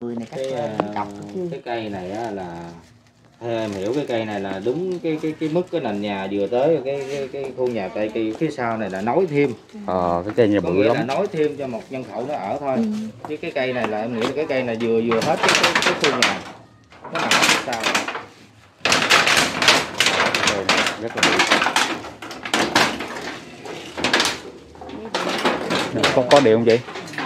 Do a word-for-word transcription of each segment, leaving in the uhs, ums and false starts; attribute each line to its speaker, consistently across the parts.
Speaker 1: cười này
Speaker 2: cái uh, cái cây này á là theo em hiểu cái cây này là đúng cái cái cái mức cái nền nhà vừa tới cái cái, cái khu nhà cây kia phía sau này là nối thêm.
Speaker 3: Ờ cái cây này
Speaker 2: có
Speaker 3: bự
Speaker 2: nghĩa
Speaker 3: lắm.
Speaker 2: là nối thêm cho một nhân khẩu nó ở thôi. Ừ. Chứ cái cây này là em nghĩ là cái cây này vừa vừa hết cái cái, cái khu nhà nó nằm phía sau.
Speaker 3: Rất là bự. Có có điện không chị?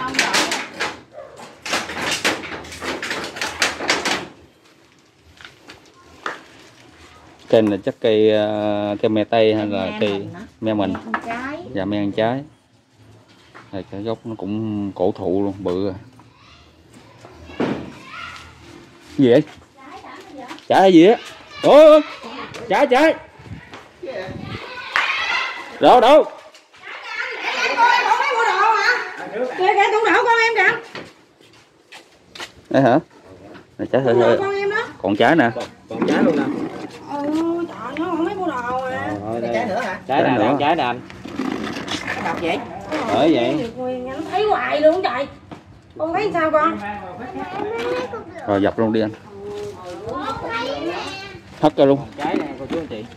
Speaker 3: Cây này chắc cây cây me tây hay là cây me mình? Dạ me ăn trái. Này cái gốc nó cũng cổ thụ luôn, bự rồi. Gì vậy? Trái hay gì á? Ôi, trái trái. Đâu đâu?
Speaker 4: Kìa kìa tủ đổ con em kìa.
Speaker 3: Đấy hả? Này trái hơi hơi. Còn trái nè.
Speaker 2: Còn, còn trái luôn nè.
Speaker 4: Ừ, trời nó không mấy mua đồ à.
Speaker 2: Rồi,
Speaker 1: đây. Trái nữa hả?
Speaker 2: Trái nè, nữa. Trái nè anh.
Speaker 1: Đọc vậy?
Speaker 2: Bởi vậy.
Speaker 4: Anh thấy hoài luôn trời. Con thấy sao con?
Speaker 3: Rồi dập luôn đi anh. Hất ra luôn.
Speaker 2: Trái nè cô chú anh chị.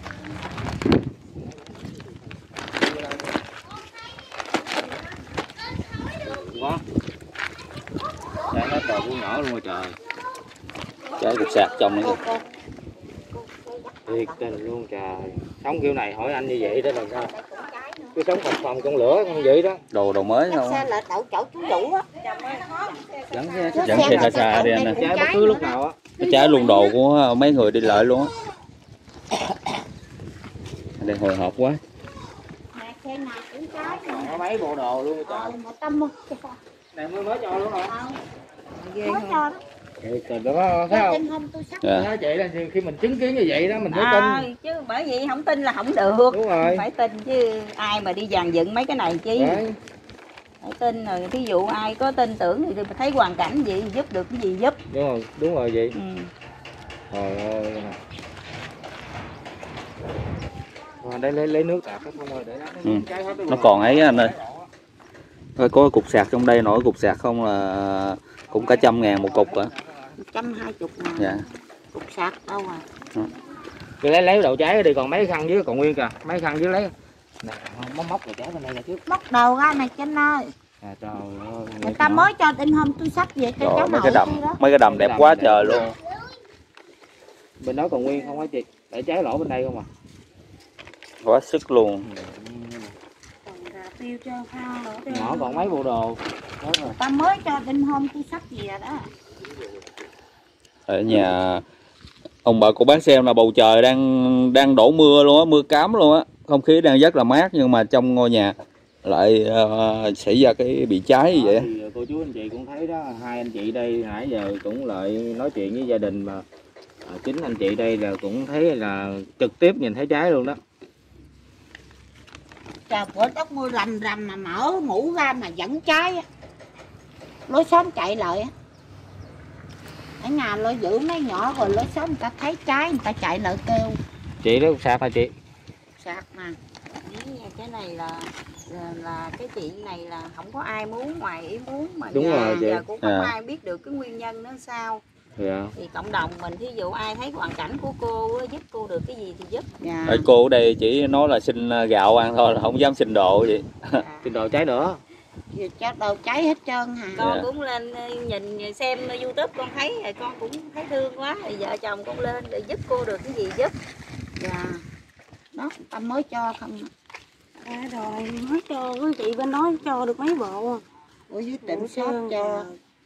Speaker 2: Quá. Trái hết đồ cũng nhỏ luôn rồi trời.
Speaker 3: Trái cục sạc trong nữa.
Speaker 2: Thiệt tình luôn trời. Sống kiểu này hỏi anh như vậy đó là sao? Cứ sống phòng phòng trong lửa không vậy đó.
Speaker 3: Đồ đồ mới không?
Speaker 4: Xe là đậu chỗ chú Vũ á.
Speaker 2: Dẫn xe
Speaker 3: Dẫn xe xa xa đi anh ơi.
Speaker 2: Trái bất cứ lúc nào á.
Speaker 3: Cái trái luôn đồ của mấy người đi lại luôn á. Đây hồi hộp quá.
Speaker 2: Có mấy bộ đồ luôn trời. Này mới mới cho luôn rồi.
Speaker 4: Mới cho đó.
Speaker 2: Trời đó thấy không? Dạ. Vậy là khi mình chứng kiến như vậy đó mình mới tin.
Speaker 4: À, chứ bởi vì không tin là không được.
Speaker 2: Đúng rồi.
Speaker 4: Phải tin chứ ai mà đi dàn dựng mấy cái này chi. Đấy. Phải tin rồi thí dụ ai có tin tưởng thì thấy hoàn cảnh gì giúp được cái gì giúp.
Speaker 2: Đúng rồi, đúng rồi vậy.
Speaker 4: Ừ.
Speaker 2: Trời ơi. Rồi đây lấy lấy nước tạt không rồi để nó
Speaker 3: ừ. Nó còn ấy anh ơi. Có cục sạc trong đây nổi cục sạc không là cũng cả trăm ngàn một cục hả?
Speaker 4: Trăm hai chục ngàn.
Speaker 3: Dạ.
Speaker 4: Cục sạc đâu à?
Speaker 2: Ừ. Cứ lấy lấy đầu trái đi còn mấy khăn dưới còn nguyên kìa, mấy khăn dưới lấy. Nè, móc móc đầu trái bên đây là trước.
Speaker 4: Móc đầu ra này Trinh ơi.
Speaker 2: À, trời ơi.
Speaker 4: Người ta mới cho đinh hôm túi sách vậy cho cháu
Speaker 3: mấy cái đầm, mấy cái đầm đẹp quá trời luôn.
Speaker 2: Bên đó còn nguyên không hả chị? Để trái lỗ bên đây không à?
Speaker 3: Quá sức luôn.
Speaker 4: Tiêu cho
Speaker 2: nhỏ còn mấy bộ đồ đó rồi.
Speaker 4: Ta mới cho đinh hôm túi sách gì rồi đó.
Speaker 3: Ở nhà ông bà cô bác xem là bầu trời đang đang đổ mưa luôn á, mưa cám luôn á, không khí đang rất là mát nhưng mà trong ngôi nhà lại uh, xảy ra cái bị cháy như vậy.
Speaker 2: Thì cô chú anh chị cũng thấy đó, hai anh chị đây nãy giờ cũng lại nói chuyện với gia đình mà à, chính anh chị đây là cũng thấy là trực tiếp nhìn thấy cháy luôn đó.
Speaker 4: Trời bữa tóc mưa rầm rầm mà mở mũ ra mà vẫn cháy á. Lối xóm chạy lại á. Ở nhà lối giữ mấy nhỏ rồi lối xóm người ta thấy cháy người ta chạy lại kêu.
Speaker 2: Chị đó sạc hả chị?
Speaker 4: Sạc mà. Cái này là là, là cái chuyện này là không có ai muốn ngoài ý muốn mà
Speaker 2: đúng
Speaker 4: nhà,
Speaker 2: rồi chị.
Speaker 4: giờ cũng không
Speaker 3: à.
Speaker 4: ai biết được cái nguyên nhân nó sao.
Speaker 2: Dạ.
Speaker 4: Thì cộng đồng mình thí dụ ai thấy hoàn cảnh của cô giúp cô được cái gì thì giúp. Dạ.
Speaker 3: Ở cô ở đây chỉ nói là xin gạo ăn thôi, là không dám xin đồ vậy.
Speaker 4: Dạ.
Speaker 2: Xin đồ cháy nữa.
Speaker 4: Cho đồ cháy hết trơn hả? Con
Speaker 3: dạ.
Speaker 4: cũng lên nhìn xem YouTube con thấy rồi con cũng thấy thương quá, rồi vợ chồng con lên để giúp cô được cái gì giúp. Dạ. Đó, Tâm mới cho không. À, rồi mới cho chị bên nói cho được mấy bộ. Ở dưới tỉnh shop cho.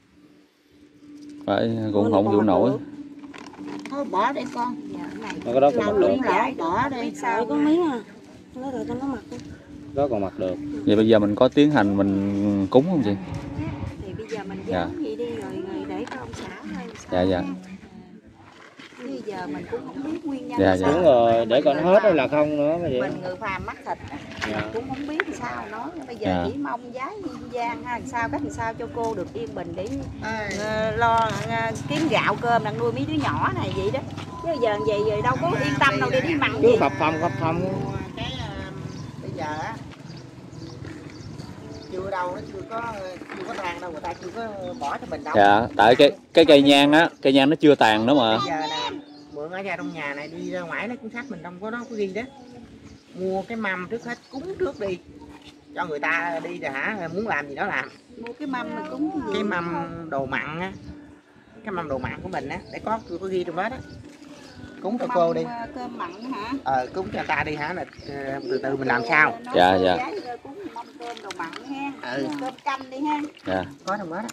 Speaker 3: Phải cũng không chịu nổi.
Speaker 4: Thôi bỏ đi con. Dạ, này.
Speaker 2: Cái đó còn mặc được.
Speaker 4: Bỏ đi. Sao có miếng à? Nó rồi cho nó mặc đi.
Speaker 2: Đó còn mặc được.
Speaker 3: Vậy bây giờ mình có tiến hành mình cúng không chị?
Speaker 4: Thì bây giờ mình
Speaker 3: dạ.
Speaker 4: giống gì đi rồi, rồi để cho ông xã hay sao?
Speaker 3: Dạ dạ.
Speaker 4: Bây giờ mình cũng không biết nguyên nhân
Speaker 3: dạ,
Speaker 4: sao.
Speaker 3: dạ.
Speaker 2: Đúng rồi, để coi nó hết hay là không nữa mà vậy.
Speaker 4: Mình người phàm mắc thịt
Speaker 2: dạ.
Speaker 4: cũng không biết sao nói. Bây giờ
Speaker 3: dạ.
Speaker 4: chỉ mong giái nhân gian ha, sao cách làm sao cho cô được yên bình để uh, lo uh, kiếm gạo cơm đang nuôi mấy đứa nhỏ này vậy đó. Chứ giờ vậy rồi đâu có yên tâm đâu để đi mặn
Speaker 2: cứ
Speaker 4: gì.
Speaker 2: phập phồng phập phồng.
Speaker 4: Cái uh, bây giờ á
Speaker 1: chưa đâu, nó chưa có chưa có tàn đâu, người ta chưa có bỏ cho mình đâu.
Speaker 3: Dạ, tại cái cái cây nhang á, cây nhang nó chưa tàn nữa mà.
Speaker 1: Bây giờ nè, mượn ở ra trong nhà này đi ra ngoài nó cuốn sách mình không có đó có ghi đó. Mua cái mâm trước hết, cúng trước đi. Cho người ta đi rồi hả, muốn làm gì đó làm.
Speaker 4: Mua cái mâm mà cúng cái gì?
Speaker 1: Cái mâm đồ mặn á. Cái mâm đồ mặn của mình á, để có có ghi trong đó đó. Cúng cho cô đi.
Speaker 4: Cơm mặn hả?
Speaker 1: Ờ, cúng cho ta đi hả, là từ từ mình làm sao.
Speaker 3: Dạ dạ.
Speaker 4: Cúng mâm cơm đồ mặn ha.
Speaker 1: Ừ.
Speaker 4: Cơm canh đi ha.
Speaker 3: Dạ.
Speaker 1: Có trong đó đó.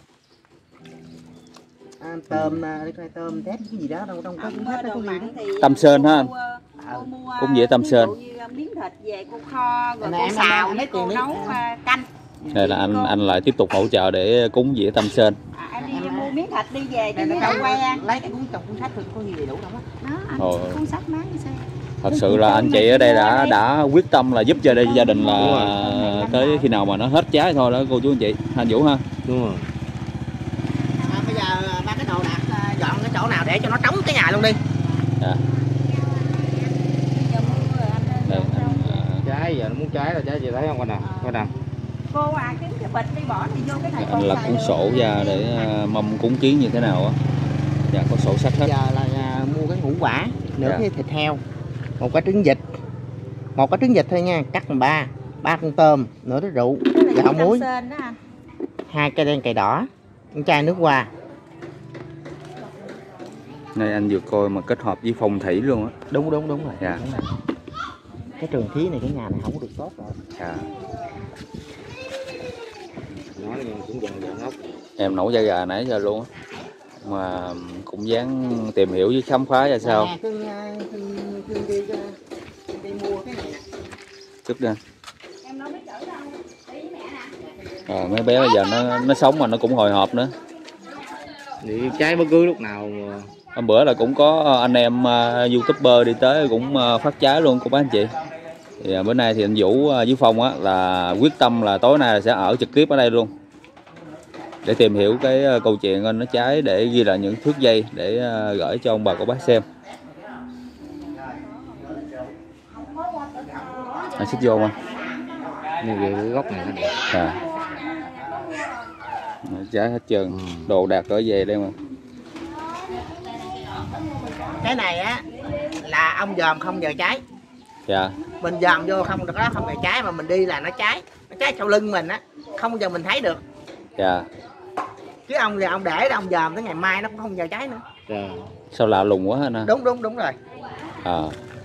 Speaker 1: À, tôm đi coi tôm tép cái gì đó đâu trong có cuốn sách đó có ghi đó.
Speaker 3: Tâm sơn ha anh.
Speaker 4: Cô mua
Speaker 3: Cũng dễ tâm sơn.
Speaker 4: ví dụ như miếng thịt về cô kho rồi
Speaker 1: Nè,
Speaker 4: cô
Speaker 1: em
Speaker 4: xào
Speaker 1: lấy
Speaker 4: với
Speaker 1: tiền
Speaker 4: cô
Speaker 1: đi.
Speaker 4: nấu canh.
Speaker 3: Đây là anh anh lại tiếp tục hỗ trợ để cúng dĩa Tâm Sơn.
Speaker 4: À, em đi mua miếng thịt đi về đi
Speaker 1: Đây
Speaker 4: với
Speaker 1: là
Speaker 4: đậu que.
Speaker 1: lấy cái cuốn trong cuốn sách thôi có gì đầy đủ đâu á.
Speaker 4: Đó, anh
Speaker 3: Ồ.
Speaker 4: cuốn sách má sao?
Speaker 3: Thật sự là anh chị ở đây đã đã quyết tâm là giúp cho đây gia đình là tới khi nào mà nó hết trái thôi đó cô chú anh chị. Anh Vũ ha.
Speaker 2: Đúng rồi.
Speaker 1: À, bây giờ ba cái đồ đạc dọn cái chỗ nào để cho nó trống cái nhà luôn đi.
Speaker 3: Dạ.
Speaker 4: Giờ mua rồi anh lên
Speaker 3: Đây,
Speaker 4: dọn
Speaker 3: anh,
Speaker 4: rau.
Speaker 2: Trái giờ nó muốn trái là trái chị thấy không con nào? Con nào?
Speaker 4: Cô à kiếm cái bịch đi bỏ thì vô cái này
Speaker 3: anh
Speaker 4: cô
Speaker 3: là
Speaker 4: xài
Speaker 3: cuốn
Speaker 4: được.
Speaker 3: sổ ra để à, mâm cúng kiến như thế nào á. Dạ có sổ sách hết.
Speaker 1: Bây giờ là à, mua cái ngũ quả, nửa
Speaker 3: Dạ.
Speaker 1: cái thịt heo, một cái trứng vịt, một cái trứng vịt thôi nha, cắt làm ba, ba con tôm, nửa cái rượu,
Speaker 4: Cái này
Speaker 1: gạo
Speaker 4: Tâm
Speaker 1: muối,
Speaker 4: Sơn đó anh.
Speaker 1: hai cây đen cày đỏ, một chai nước hoa.
Speaker 3: Này anh vừa coi mà kết hợp với phong thủy luôn á.
Speaker 1: Đúng đúng đúng rồi.
Speaker 3: Dạ.
Speaker 1: Đúng rồi. Cái trường khí này cái nhà này không có được tốt rồi.
Speaker 3: Dạ.
Speaker 2: Nói nhưng cũng dần dần ngốc.
Speaker 3: Em nấu da gà nãy giờ luôn á. Mà cũng dáng tìm hiểu với khám phá ra sao.
Speaker 1: Nè, cưng, cưng, cưng đi, cưng đi mua cái này nè.
Speaker 3: Chút ra.
Speaker 4: Em đâu biết chữ đâu. Đi với mẹ nè.
Speaker 3: À, mấy bé bây giờ nó nó sống mà nó cũng hồi hộp nữa.
Speaker 2: Đi trái bất cứ lúc nào mà.
Speaker 3: Hôm bữa là cũng có anh em uh, youtuber đi tới cũng uh, phát trái luôn của bác anh chị. Thì uh, bữa nay thì anh Vũ uh, với Phong á là quyết tâm là tối nay sẽ ở trực tiếp ở đây luôn để tìm hiểu cái uh, câu chuyện nó trái để ghi lại những thước dây để uh, gửi cho ông bà cô bác xem. Anh xích vô mà.
Speaker 2: Như vậy cái góc này nó đẹp.
Speaker 3: À. Trái hết trơn,
Speaker 2: Ừ.
Speaker 3: đồ đạc ở về đây mà.
Speaker 1: Cái này á là ông dòm không giờ trái.
Speaker 3: Dạ.
Speaker 1: Mình dòm vô không được đó, không giờ trái mà mình đi là nó trái. Nó trái sau lưng mình á, không bao giờ mình thấy được.
Speaker 3: Dạ.
Speaker 1: Chứ ông giờ ông để ông dòm tới ngày mai nó cũng không giờ trái nữa.
Speaker 2: Rồi.
Speaker 3: Sao lạ lùng quá ha.
Speaker 1: Đúng đúng đúng rồi.
Speaker 3: À.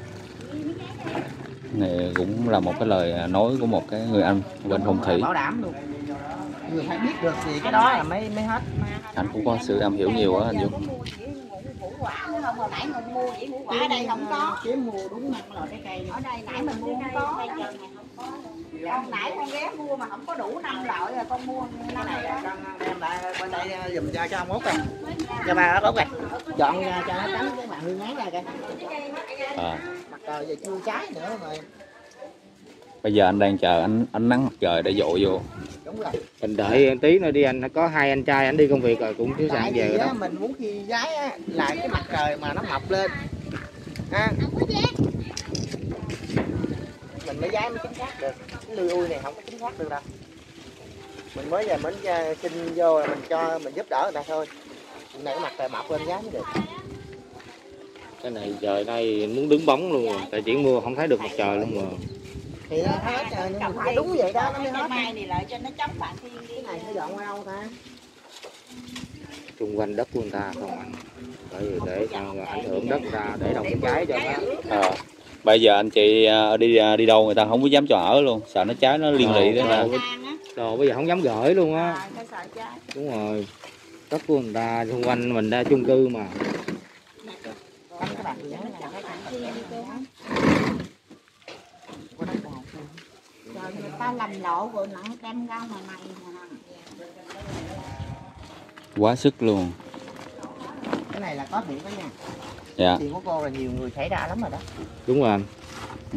Speaker 3: Này cũng là một cái lời nói của một cái người anh bên phong thủy.
Speaker 1: Bảo đảm luôn. Người phải biết được thì cái đó là mới mới hết.
Speaker 3: Anh cũng có sự am hiểu nhiều á anh Vũ.
Speaker 4: Củ quả nữa không, hồi nãy mình mua chỉ củ quả ở đây không có.
Speaker 1: Chứ mua đúng năm loại trái cây.
Speaker 4: Ở đây nãy mình mua không có. Con nãy con ghé mua mà không có đủ năm loại rồi con mua năm
Speaker 1: Cái
Speaker 4: này
Speaker 1: này
Speaker 4: đó.
Speaker 1: con đem lại bên đây dùm cho cho ông Út kìa. Cho bà Út kìa. Chọn ra cho nó trắng cái bạn hương ngán ra kìa.
Speaker 3: À.
Speaker 1: Mặt trời giờ chưa trái nữa rồi.
Speaker 3: Bây giờ anh đang chờ ánh ánh nắng mặt trời để dội vô.
Speaker 1: Đúng rồi.
Speaker 2: Mình đợi tí nữa đi anh, có hai anh trai anh đi công việc rồi cũng chiếu
Speaker 1: Tại
Speaker 2: sáng
Speaker 1: vì
Speaker 2: về rồi
Speaker 1: á,
Speaker 2: đó.
Speaker 1: mình muốn khi giái á, là cái mặt trời mà nó mọc lên ha. Mình mới giái mới chính xác được. Cái lươi ui này không có chính xác được đâu. Mình mới giờ mình xin vô là mình cho mình giúp đỡ người ta thôi. Này cái mặt trời mọc lên giái mới được.
Speaker 2: Cái này trời nay muốn đứng bóng luôn rồi, tại chỉ mưa không thấy được mặt trời luôn rồi.
Speaker 1: Thì nó hết rồi, nhưng mà phải đúng vậy đó nó mới hết.
Speaker 4: Mai này lại cho nó chống bạn thiên đi.
Speaker 1: Cái này nó dọn qua đâu ta?
Speaker 2: Xung quanh đất của người ta không anh. Bởi vì để sao ảnh hưởng đất ra để đồng cái trái cho nó.
Speaker 3: À. Bây giờ anh chị đi đi đâu người ta không có dám cho ở luôn, sợ nó trái nó liên lụy đó nè.
Speaker 2: Đồ bây giờ không dám gửi luôn á.
Speaker 4: À, cái sợi trái.
Speaker 2: Đúng rồi. Đất của người ta xung quanh mình ra chung cư mà.
Speaker 1: Các bạn nhớ là cái cảnh thiên đi cô.
Speaker 4: Rồi người ta lầm lộ rồi nặng kem rau mà mày mà.
Speaker 3: Quá sức luôn.
Speaker 1: Cái này là có thiện đó nha.
Speaker 3: Dạ.
Speaker 1: Tiền của cô là nhiều người xảy ra lắm rồi đó.
Speaker 2: Đúng rồi anh.
Speaker 3: Ừ.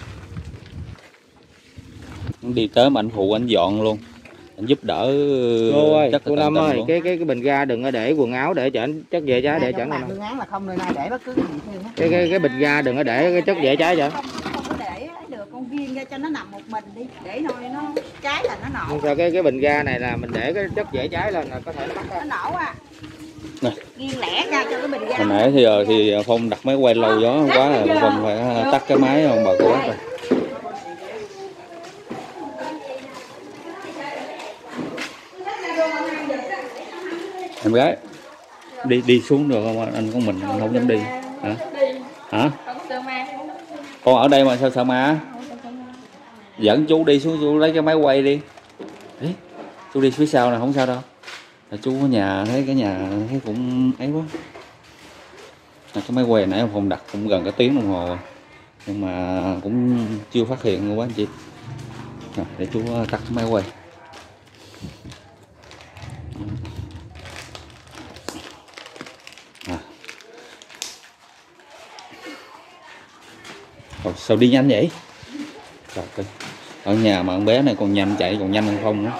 Speaker 3: Đi tới mà anh phụ anh dọn luôn. Anh giúp đỡ.
Speaker 2: Cô ơi,
Speaker 3: chắc
Speaker 2: cô Năm ơi, cái cái cái bình ga đừng có để quần áo để chở chất dễ trái để chở
Speaker 1: làm
Speaker 2: nào.
Speaker 1: phương án là không nơi này để bất cứ cái gì thêm á.
Speaker 2: Cái cái cái bình ga đừng có để cái chất dễ trái vậy.
Speaker 4: Không, không có để được con ghim ra cho nó nằm một mình đi, để thôi nó cháy là nó nổ.
Speaker 2: Không sao, cái cái bình ga này là mình để cái chất dễ cháy lên là có thể nó tắt
Speaker 4: Nó
Speaker 2: á.
Speaker 4: nổ à.
Speaker 3: Nè.
Speaker 4: Nghiêng lẻ ra cho cái bình ga.
Speaker 3: Hồi nãy thì giờ thì Phong đặt máy quay lâu gió quá rồi Phong phải tắt cái máy ông bà cô bác rồi. Em gái đi đi xuống được không anh? Con mình không dám đi hả? Hả? Con ở đây mà sao sợ ma? Dẫn chú đi xuống, chú lấy cái máy quay đi. Đấy, chú đi phía sau này không sao đâu. Chú ở nhà thấy cái nhà thấy cũng ấy quá. Cái máy quay nãy Phong đặt cũng gần cái tiếng đồng hồ nhưng mà cũng chưa phát hiện luôn quá anh chị. Rồi, để chú tắt máy quay. À. Ồ, sao đi nhanh vậy? Trời ơi. Ở nhà mà con bé này còn nhanh chạy còn nhanh hơn Phong nữa.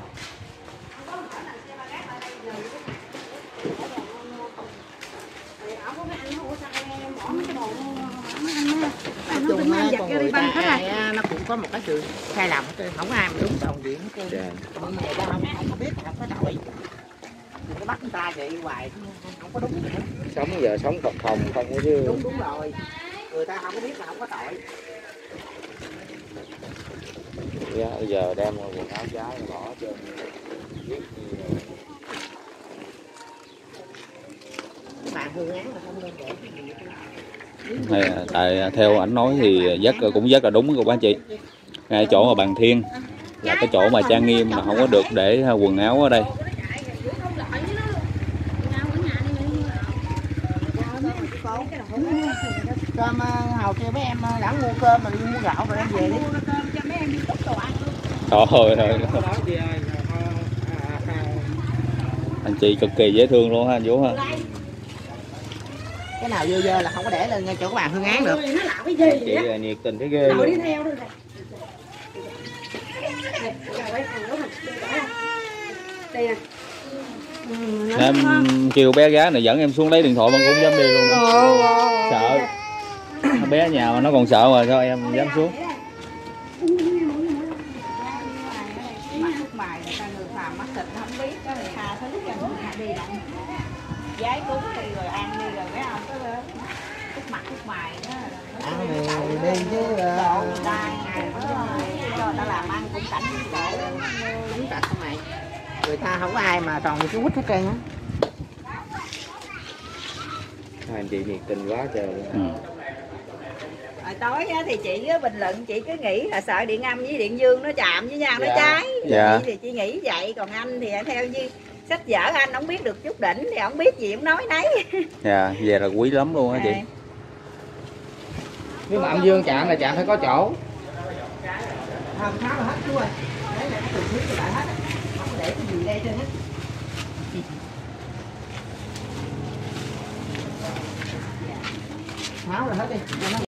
Speaker 1: Chung á, con người ta ai á, nó cũng có một cái sự sai lầm hết trơn, không ai mà đúng toàn diện hết trơn. Nhưng mà người ta không, không có biết, không có tội. Đừng có bắt người ta vậy hoài, không có đúng gì hết.
Speaker 2: Sống giờ sống phật phòng không có chứ.
Speaker 1: Đúng đúng rồi. Người ta không có biết là không có tội.
Speaker 2: Dạ, bây giờ đem quần áo trái bỏ trên
Speaker 1: Bạn hương án là không nên để cái gì
Speaker 3: Này, tại theo ảnh nói thì rất cũng rất là đúng của bác chị. Ngay chỗ mà bàn thiên là cái chỗ mà trang nghiêm mà không có được để quần áo ở đây.
Speaker 1: cơm hầu kia mấy em đã mua cơm mình mua gạo rồi em về đi.
Speaker 3: Trời ơi, anh chị cực kỳ dễ thương luôn ha anh Vũ ha.
Speaker 1: Cái nào dơ dơ là không có để lên ngay chỗ các bạn hương án được.
Speaker 2: Chị là nhiệt tình thấy ghê luôn.
Speaker 3: Em kêu bé gái này dẫn em xuống lấy điện thoại mà cũng không dám đi luôn nữa. Sợ bé ở nhà mà nó còn sợ mà sao em dám xuống.
Speaker 4: Giái cúng đi rồi ăn đi rồi mấy ông có cúc mặt cúc mày đó.
Speaker 1: Ăn thì đi chứ
Speaker 4: Độ người ta ngày cho người ta làm ăn cũng cảnh độ
Speaker 1: đúng thật không mày. Người ta không có ai mà toàn cái quýt hết trơn á.
Speaker 2: Hai anh chị nhiệt tình quá trời luôn.
Speaker 3: Ừ.
Speaker 4: Rồi tối á, thì chị á, bình luận chị cứ nghĩ là sợ điện âm với điện dương nó chạm với nhau nó
Speaker 2: Dạ.
Speaker 4: cháy.
Speaker 3: Dạ.
Speaker 4: Chị thì chị nghĩ vậy, còn anh thì theo như sách vở anh không biết được chút đỉnh thì không biết gì cũng nói nấy.
Speaker 3: Dạ, về là quý lắm luôn á chị.
Speaker 2: Nếu mà âm dương chạm là chạm phải có chỗ.
Speaker 1: Không tháo là hết chú ơi. Đấy là nó từng thứ cho lại hết á. Không có để cái gì đây trên hết. Tháo là hết đi.